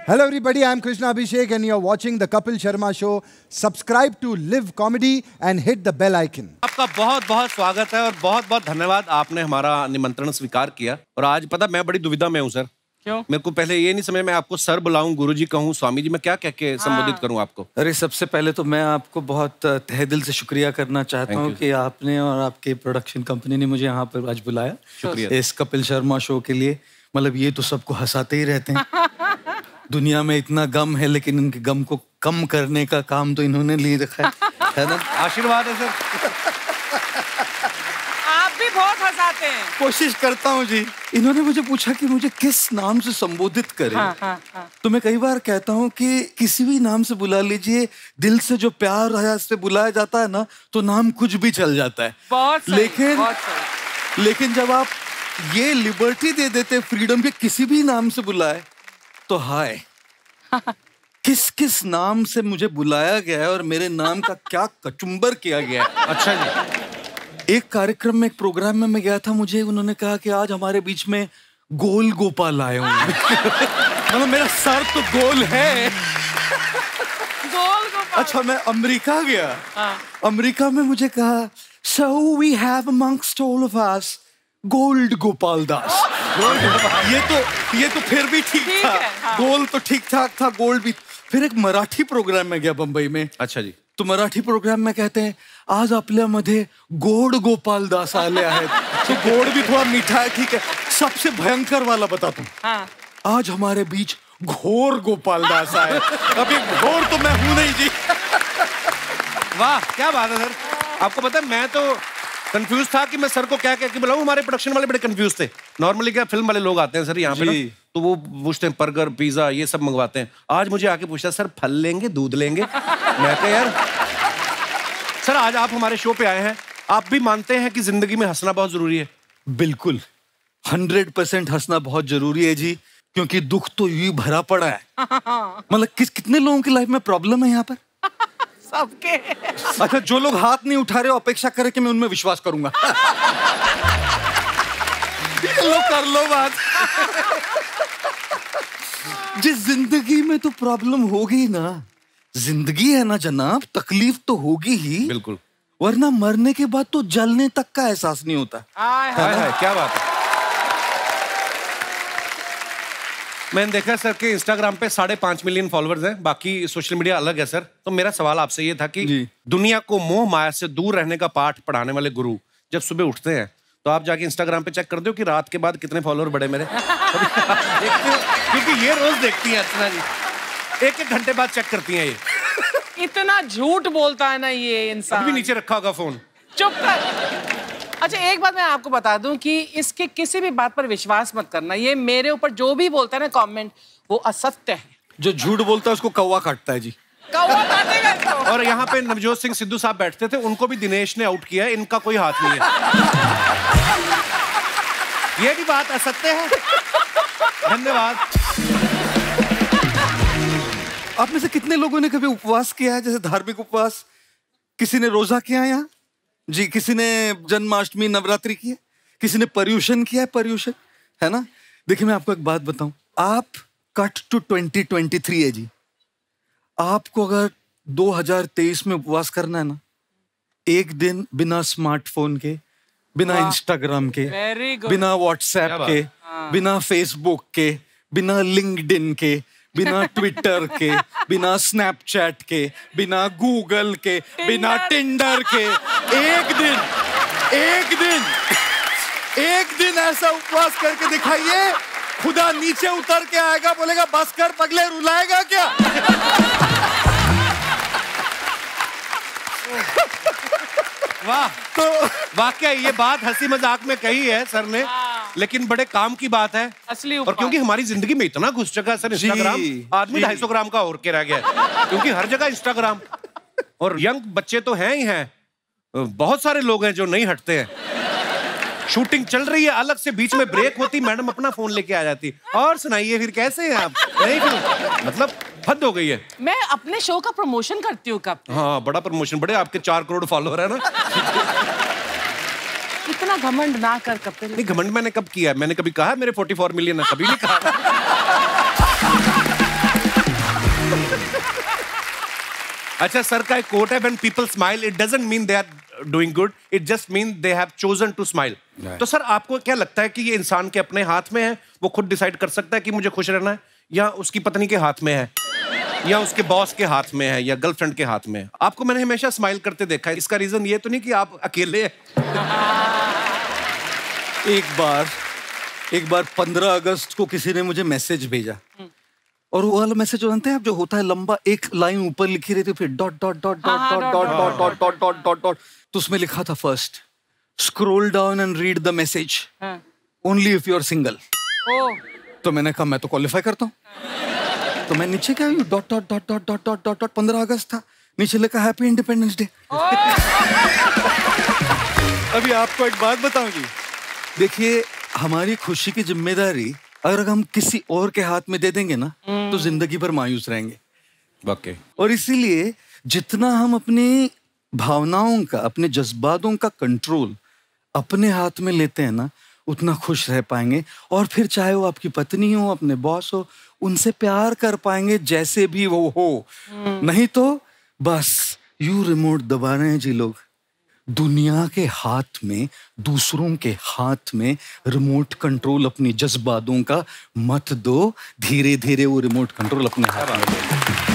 Hello everybody, I am Krishna Abhishek and you are watching the Kapil Sharma Show. Subscribe to Live Comedy and hit the bell icon. आपका बहुत बहुत स्वागत है और बहुत बहुत धन्यवाद, आपने हमारा निमंत्रण स्वीकार किया। और आज पता मैं बड़ी दुविधा में हूँ सर। क्यों? मेरे को पहले ये नहीं समझ में, आपको सर बुलाऊं, गुरुजी कहूं, स्वामी जी, मैं क्या कह के संबोधित करूं आपको? अरे सबसे पहले तो मैं आपको बहुत तहे दिल से शुक्रिया करना चाहता हूं कि आपने और आपके प्रोडक्शन कंपनी ने मुझे यहाँ पर आज बुलाया। शुक्रिया। इस कपिल शर्मा शो के लिए। मतलब ये तो सबको हंसाते ही रहते हैं। दुनिया में इतना गम है लेकिन इनके गम को कम करने का काम तो इन्होंने ले रखा है ना? आशीर्वाद है सर। आप भी बहुत हंसाते हैं। कोशिश करता हूँ जी। इन्होंने मुझे पूछा कि मुझे किस नाम से संबोधित करें। हाँ। तो मैं कई बार कहता हूँ कि किसी भी नाम से बुला लीजिए, दिल से जो प्यार है से बुलाया जाता है ना, तो नाम कुछ भी चल जाता है। बहुत लेकिन जब आप ये लिबर्टी दे देते फ्रीडम के किसी भी नाम से बुलाए, तो हाय किस किस नाम से मुझे बुलाया गया है और मेरे नाम का क्या कचुम्बर किया गया है। अच्छा जी। एक कार्यक्रम में, एक प्रोग्राम में मैं गया था, मुझे उन्होंने कहा कि आज हमारे बीच में गोल गोपाल आए होंगे। मतलब मेरा सर तो गोल है। गोल गोपाल। अच्छा, मैं अमेरिका गया। अमेरिका में मुझे कहा, so we have amongst all of us Gaur Gopal Das. ये तो फिर भी ठीक था। हाँ। गोल तो ठीक ठाक था, गोल्ड भी। फिर एक मराठी प्रोग्राम में गया बंबई में। अच्छा जी। तो मराठी प्रोग्राम में कहते हैं, आज आपल्यामध्ये गोड गोपाल दास आले आहेत। तो गोड भी थोड़ा मीठा है, ठीक है। सबसे भयंकर वाला बताता हूँ। हाँ। आज हमारे बीच घोर गोपाल दास आए। अभी घोर तो मैं हूं नहीं जी। वाह, क्या बात है सर। आपको पता है, मैं तो कंफ्यूज था कि मैं सर को क्या कह के बुलाऊं। हमारे प्रोडक्शन वाले बड़े कंफ्यूज थे। नॉर्मली क्या फिल्म वाले लोग आते हैं सर यहाँ पे ना, तो वो पूछते हैं बर्गर, पिज्जा, ये सब मंगवाते हैं। आज मुझे आके पूछता, सर फल लेंगे, दूध लेंगे? मैं कहा यार सर, आज आप हमारे शो पे आए हैं, आप भी मानते हैं कि जिंदगी में हंसना बहुत जरूरी है? बिल्कुल 100% हंसना बहुत जरूरी है जी, क्योंकि दुख तो यूं भरा पड़ा है। मतलब कितने लोगों की लाइफ में प्रॉब्लम है यहाँ पर? सबके। अच्छा, जो लोग हाथ नहीं उठा रहे, अपेक्षा करें कि मैं उनमें विश्वास करूंगा। लो कर लो बात। जिस जिंदगी में तो प्रॉब्लम होगी ना, जिंदगी है ना जनाब, तकलीफ तो होगी ही। बिल्कुल। वरना मरने के बाद तो जलने तक का एहसास नहीं होता। है, क्या बात है। मैंने देखा सर के इंस्टाग्राम पे 5.5 मिलियन फॉलोअर्स हैं, बाकी सोशल मीडिया अलग है सर। तो मेरा सवाल आपसे ये था कि दुनिया को मोह माया से दूर रहने का पाठ पढ़ाने वाले गुरु जब सुबह उठते हैं, तो आप जाके इंस्टाग्राम पे चेक कर दो कि रात के बाद कितने फॉलोअर बढ़े मेरे। क्योंकि ये रोज देखती हैं अर्चना जी, एक घंटे बाद चेक करती हैं ये। इतना झूठ बोलता है ना ये इंसान। अभी नीचे रखा होगा फोन। चुप कर। अच्छा, एक बात मैं आपको बता दूं कि इसके किसी भी बात पर विश्वास मत करना। ये मेरे ऊपर जो भी बोलता है ना कमेंट, वो असत्य है। जो झूठ बोलता है उसको कौवा काटता है जी। कौवा काटेगा इसको। और यहाँ पे नवजोत सिंह सिद्धू साहब बैठते थे, उनको भी दिनेश ने आउट किया है, इनका कोई हाथ नहीं है। ये भी बात असत्य है। धन्यवाद। आप में से कितने लोगों ने कभी उपवास किया है, जैसे धार्मिक उपवास? किसी ने रोजा किया है यहाँ जी? किसी ने जन्माष्टमी नवरात्रि की है? किसी ने पर्यूषण किया है? पर्यूषण है ना। देखिए मैं आपको एक बात बताऊं, आप कट टू 2023 है जी। आपको अगर 2023 में उपवास करना है ना, एक दिन बिना स्मार्टफोन के, बिना इंस्टाग्राम के, बिना व्हाट्सएप के, बिना फेसबुक के, बिना लिंक्डइन के, बिना ट्विटर के, बिना स्नैपचैट के, बिना गूगल के, बिना टिंडर के, एक दिन ऐसा उपवास करके दिखाइए, खुदा नीचे उतर के आएगा, बोलेगा बस कर पगले, रुलाएगा क्या? वाह। तो वाकई ये बात हंसी मजाक में कही है सर ने, लेकिन बड़े काम की बात है असली। और क्योंकि हमारी जिंदगी में इतना घुस चुका है सर इंस्टाग्राम, आदमी 250 ग्राम का और के रह गया, क्योंकि हर जगह इंस्टाग्राम। और यंग बच्चे तो हैं ही हैं, बहुत सारे लोग हैं जो नहीं हटते हैं। शूटिंग चल रही है, अलग से बीच में ब्रेक होती, मैडम अपना फोन लेके आ जाती, और सुनाइए फिर कैसे हैं आप? नहीं फिर मतलब हद हो गई है। मैं अपने शो का प्रमोशन करती हूँ। कब? हाँ, बड़ा प्रमोशन, बड़े आपके 4 करोड़ फॉलोअर है ना। इतना घमंड ना कर कपिल। नहीं, घमंड मैंने कब किया? मैंने कभी कहा मेरे 44 मिलियन है? कभी नहीं कहा। अच्छा सर का एक कोट है, when people smile it doesn't mean they are doing good, it just means they have chosen to smile. तो सर आपको क्या लगता है कि ये इंसान के अपने हाथ में है, वो खुद डिसाइड कर सकता है कि मुझे खुश रहना है, या उसकी पत्नी के हाथ में है, या उसके बॉस के हाथ में है, या गर्लफ्रेंड के हाथ में है? आपको मैंने हमेशा स्माइल करते देखा है, इसका रीजन ये तो नहीं कि आप अकेले हैं? एक बार 15 अगस्त को किसी ने मुझे मैसेज भेजा, और वो वाला मैसेज जानते हैं आप, जो होता है लंबा, एक लाइन ऊपर लिखी रहती है, फिर dot dot dot dot dot dot dot dot dot dot dot dot, तो उसमें लिखा था first scroll down and read the message only if you are single. तो मैंने कहा मैं तो क्वालिफाई करता हूँ, तो मैं नीचे क्या dot dot dot dot dot dot dot dot 15 अगस्त था, नीचे लिखा हैप्पी इंडिपेंडेंस डे। अभी आपको एक बात बताऊं जी, देखिए हमारी खुशी की जिम्मेदारी अगर हम किसी और के हाथ में दे देंगे ना, तो जिंदगी भर मायूस रहेंगे। वाकई। और इसीलिए जितना हम अपनी भावनाओं का, अपने जज्बातों का कंट्रोल अपने हाथ में लेते हैं ना, उतना खुश रह पाएंगे। और फिर चाहे वो आपकी पत्नी हो, अपने बॉस हो, उनसे प्यार कर पाएंगे जैसे भी वो हो। नहीं तो बस यू रिमोट दबा रहे हैं जी लोग। दुनिया के हाथ में, दूसरों के हाथ में रिमोट कंट्रोल अपनी जज्बातों का मत दो, धीरे धीरे वो रिमोट कंट्रोल अपने हाथ में ले।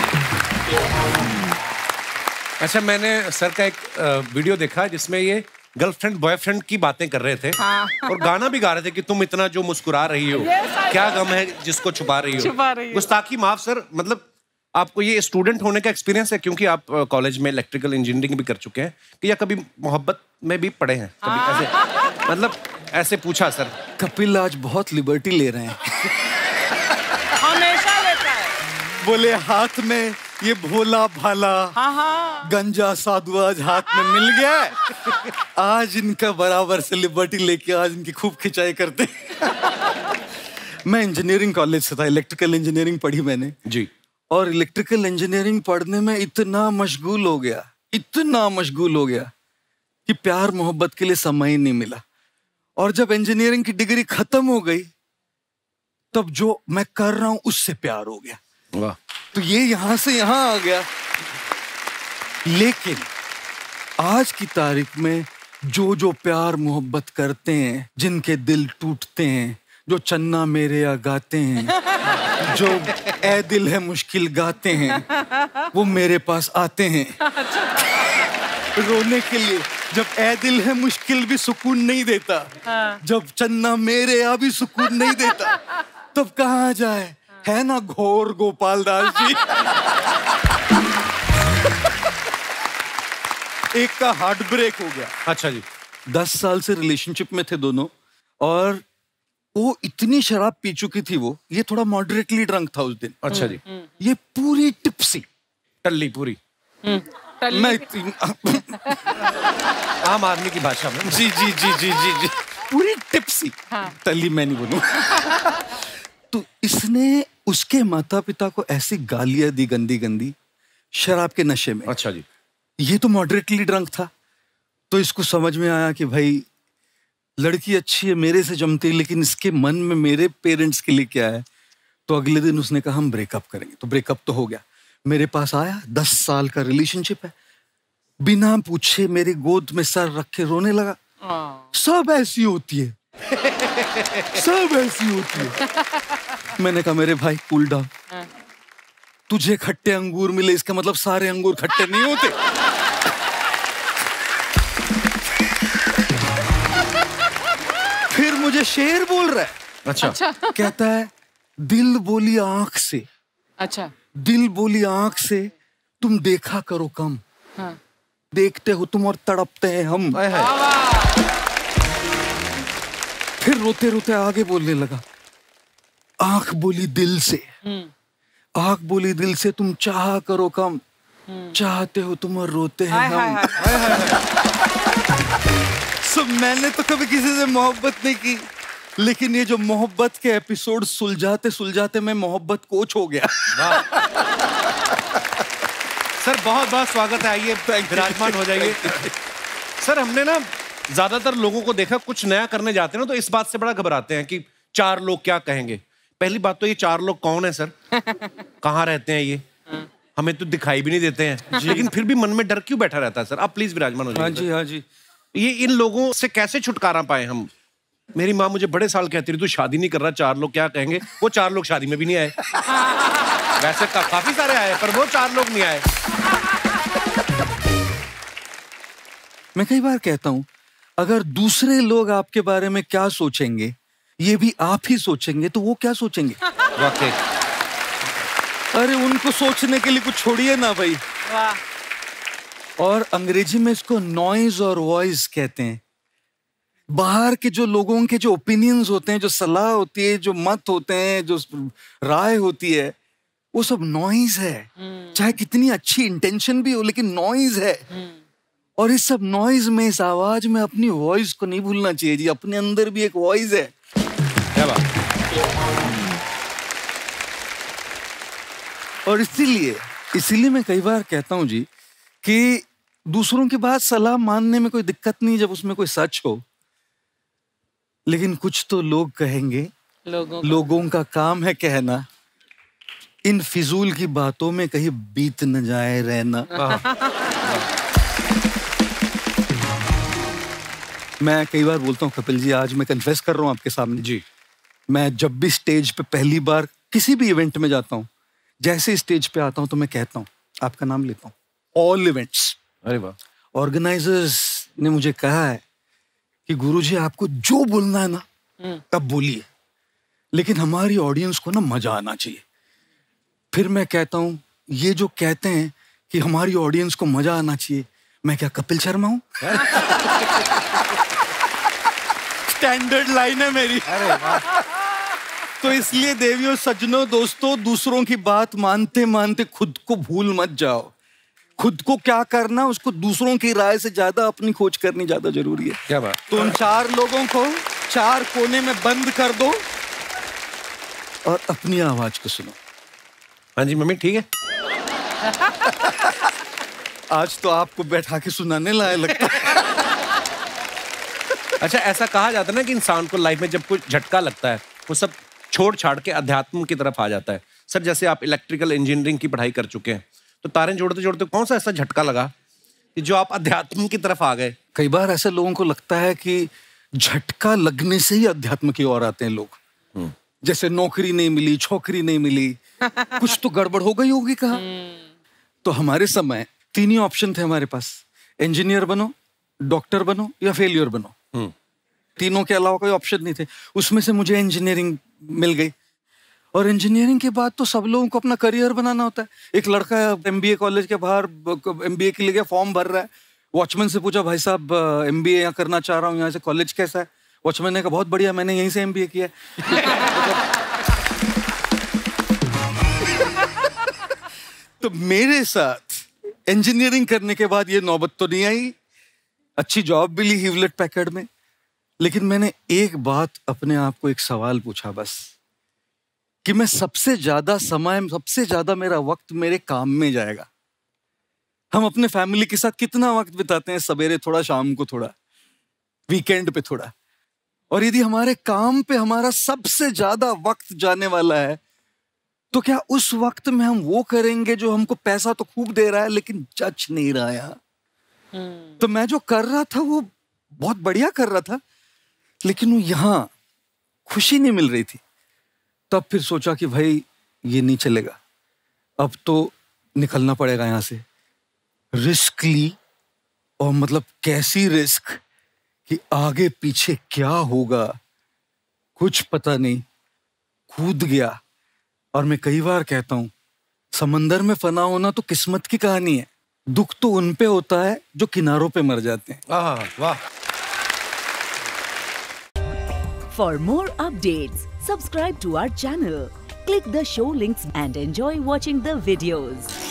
अच्छा, मैंने सर का एक वीडियो देखा जिसमें ये गर्लफ्रेंड बॉयफ्रेंड की बातें कर रहे थे। हाँ। और गाना भी गा रहे थे कि तुम इतना जो मुस्कुरा रही हो, क्या गम है जिसको छुपा रही हो। गुस्ताखी माफ सर, मतलब आपको ये स्टूडेंट होने का एक्सपीरियंस है, क्योंकि आप कॉलेज में इलेक्ट्रिकल इंजीनियरिंग भी कर चुके हैं, कि या कभी मोहब्बत में भी पड़े हैं कभी? ऐसे मतलब ऐसे पूछा सर। कपिल आज बहुत लिबर्टी ले रहे हैं। हमेशा लेता है। बोले हाथ में ये भोला भाला गंजा साधु आज हाथ में मिल गया, आज इनका बराबर से लिबर्टी लेके आज इनकी खूब खिंचाई करते। मैं इंजीनियरिंग कॉलेज से था, इलेक्ट्रिकल इंजीनियरिंग पढ़ी मैंने जी। और इलेक्ट्रिकल इंजीनियरिंग पढ़ने में इतना मशगूल हो गया कि प्यार मोहब्बत के लिए समय ही नहीं मिला। और जब इंजीनियरिंग की डिग्री खत्म हो गई, तब जो मैं कर रहा हूं उससे प्यार हो गया। वाह। तो ये यहां से यहां आ गया। लेकिन आज की तारीख में जो जो प्यार मोहब्बत करते हैं, जिनके दिल टूटते हैं, जो चन्ना मेरे या गाते हैं, जो ए दिल है मुश्किल गाते हैं, वो मेरे पास आते हैं रोने के लिए। जब ए दिल है मुश्किल भी सुकून नहीं देता, जब चन्ना मेरे या भी सुकून नहीं देता, तब कहाँ जाए, है ना घोर गोपाल दास जी। एक का हार्ट ब्रेक हो गया। अच्छा जी। 10 साल से रिलेशनशिप में थे दोनों, और वो इतनी शराब पी चुकी थी, वो ये थोड़ा मॉडरेटली ड्रंक था उस दिन। अच्छा जी। ये पूरी टिप्सी, टल्ली पूरी। मैं आम आदमी की भाषा में। जी जी जी जी जी जी पूरी टिप्सी। टल्ली मैं नहीं बोलूं। तो इसने उसके माता पिता को ऐसी गालियां दी गंदी गंदी, शराब के नशे में। अच्छा जी। ये तो मॉडरेटली ड्रंक था, तो इसको समझ में आया कि भाई लड़की अच्छी है, मेरे से जमती है, लेकिन इसके मन में मेरे पेरेंट्स के लिए क्या है। तो अगले दिन उसने कहा हम ब्रेकअप करेंगे। तो ब्रेकअप तो हो गया। मेरे पास आया, 10 साल का रिलेशनशिप है, बिना पूछे मेरी गोद में सर रख के रोने लगा। सब ऐसी होती है, सब ऐसी होती है। मैंने कहा मेरे भाई कूल डाउन, तुझे खट्टे अंगूर मिले इसका मतलब सारे अंगूर खट्टे नहीं होते। फिर मुझे शेर बोल रहा है। अच्छा। कहता है दिल बोली आंख से, अच्छा, दिल बोली आंख से तुम देखा करो कम। हाँ। देखते हो तुम और तड़पते हैं हम। फिर रोते रोते आगे बोलने लगा, आंख बोली दिल से, आंख बोली दिल से तुम चाहा करो कम, चाहते हो तुम और रोते हैं हम। सब मैंने तो कभी किसी से मोहब्बत नहीं की, लेकिन ये जो मोहब्बत के एपिसोड सुलझाते सुलझाते मैं मोहब्बत कोच हो गया। सर बहुत बहुत स्वागत है, आइए विराजमान हो जाइए। सर हमने ना ज्यादातर लोगों को देखा, कुछ नया करने जाते हैं ना तो इस बात से बड़ा घबराते हैं कि 4 लोग क्या कहेंगे। पहली बात तो ये 4 लोग कौन है सर? कहाँ रहते हैं ये? हमें तो दिखाई भी नहीं देते हैं, लेकिन फिर भी मन में डर क्यों बैठा रहता है सर? आप प्लीज विराजमान हो जाइए। हाँ जी, हाँ जी। ये इन लोगों से कैसे छुटकारा पाए हम? मेरी माँ मुझे बड़े साल कहती रही, तू शादी नहीं कर रहा, 4 लोग क्या कहेंगे। वो 4 लोग शादी में भी नहीं आए। वैसे काफी सारे आए, पर वो 4 लोग नहीं आए। मैं कई बार कहता हूं, अगर दूसरे लोग आपके बारे में क्या सोचेंगे ये भी आप ही सोचेंगे, तो वो क्या सोचेंगे? वाकई। अरे उनको सोचने के लिए कुछ छोड़िए ना भाई। और अंग्रेजी में इसको नॉइज और वॉइस कहते हैं। बाहर के जो लोगों के जो ओपिनियंस होते हैं, जो सलाह होती है, जो मत होते हैं, जो राय होती है, वो सब नॉइज है। चाहे कितनी अच्छी इंटेंशन भी हो, लेकिन नॉइज है। और इस सब नॉइज में, इस आवाज में अपनी वॉइस को नहीं भूलना चाहिए जी। अपने अंदर भी एक वॉइस है। क्या बात। और इसीलिए मैं कई बार कहता हूं जी कि दूसरों की बात सलाह मानने में कोई दिक्कत नहीं जब उसमें कोई सच हो, लेकिन कुछ तो लोग कहेंगे। लोगों का काम है कहना, इन फिजूल की बातों में कहीं बीत न जाए रहना। मैं कई बार बोलता हूँ कपिल जी, आज मैं कन्फेस कर रहा हूँ आपके सामने जी, मैं जब भी स्टेज पे पहली बार किसी भी इवेंट में जाता हूँ, जैसे स्टेज पे आता हूँ तो मैं कहता हूँ, आपका नाम लेता हूँ, ऑल इवेंट्स। अरे वाह। ऑर्गेनाइजर्स ने मुझे कहा है कि गुरुजी आपको जो बोलना है ना तब बोलिए, लेकिन हमारी ऑडियंस को ना मजा आना चाहिए। फिर मैं कहता हूँ, ये जो कहते हैं कि हमारी ऑडियंस को मजा आना चाहिए, मैं क्या कपिल शर्मा हूँ? स्टैंडर्ड लाइन है मेरी। अरे वाह। तो इसलिए देवियों, सज्जनों, दोस्तों, दूसरों की बात मानते मानते खुद को भूल मत जाओ। खुद को क्या करना, उसको दूसरों की राय से ज्यादा अपनी खोज करनी ज्यादा जरूरी है। क्या बात। तो उन 4 लोगों को 4 कोने में बंद कर दो और अपनी आवाज को सुनो। हाँ जी मम्मी, ठीक है। आज तो आपको बैठा के सुनाने लायक लगता है। अच्छा, ऐसा कहा जाता है ना कि इंसान को लाइफ में जब कुछ झटका लगता है, वो सब छोड़ छाड़ के अध्यात्म की तरफ आ जाता है। सर, जैसे आप इलेक्ट्रिकल इंजीनियरिंग की पढ़ाई कर चुके हैं, तो तारे जोड़ते जोड़ते कौन सा ऐसा झटका लगा कि जो आप अध्यात्म की तरफ आ गए? कई बार ऐसे लोगों को लगता है कि झटका लगने से ही अध्यात्म की ओर आते हैं लोग। जैसे नौकरी नहीं मिली, छोकरी नहीं मिली, कुछ तो गड़बड़ हो गई होगी कहाँ। तो हमारे समय 3 ही ऑप्शन थे हमारे पास, इंजीनियर बनो, डॉक्टर बनो या फेलियर बनो। तीनों के अलावा कोई ऑप्शन नहीं थे। उसमें से मुझे इंजीनियरिंग मिल गई, और इंजीनियरिंग के बाद तो सब लोगों को अपना करियर बनाना होता है। एक लड़का MBA कॉलेज के बाहर MBA के लिए फॉर्म भर रहा है, वॉचमैन से पूछा, भाई साहब MBA यहाँ करना चाह रहा हूँ, यहाँ से कॉलेज कैसा है? वॉचमैन ने कहा, बहुत बढ़िया, मैंने यहीं से MBA किया है। तो मेरे साथ इंजीनियरिंग करने के बाद ये नौबत तो नहीं आई। अच्छी जॉब भी ली ह्यूलेट पैकर्ड में, लेकिन मैंने एक बात अपने आप को, एक सवाल पूछा बस, कि मैं सबसे ज्यादा समय, सबसे ज्यादा मेरा वक्त मेरे काम में जाएगा। हम अपने फैमिली के साथ कितना वक्त बिताते हैं, सवेरे थोड़ा, शाम को थोड़ा, वीकेंड पे थोड़ा। और यदि हमारे काम पे हमारा सबसे ज्यादा वक्त जाने वाला है, तो क्या उस वक्त में हम वो करेंगे जो हमको पैसा तो खूब दे रहा है लेकिन जच नहीं रहा है? तो मैं जो कर रहा था वो बहुत बढ़िया कर रहा था, लेकिन वो यहां खुशी नहीं मिल रही थी। तब फिर सोचा कि भाई ये नहीं चलेगा, अब तो निकलना पड़ेगा यहां से। रिस्क ली, और मतलब कैसी रिस्क कि आगे पीछे क्या होगा कुछ पता नहीं, कूद गया। और मैं कई बार कहता हूं, समंदर में फना होना तो किस्मत की कहानी है, दुख तो उन पे होता है जो किनारों पे मर जाते हैं। वाह। For more updates, subscribe to our channel, click the show links and enjoy watching the videos.